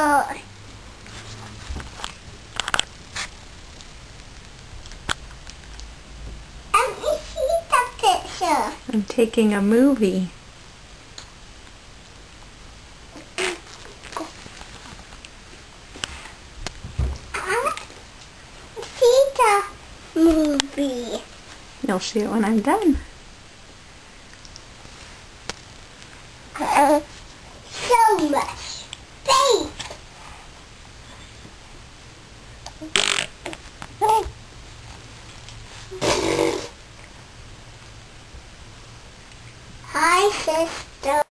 picture. Let me see the picture. I'm taking a movie. See the movie. You'll see it when I'm done. So much space. Hi, sister.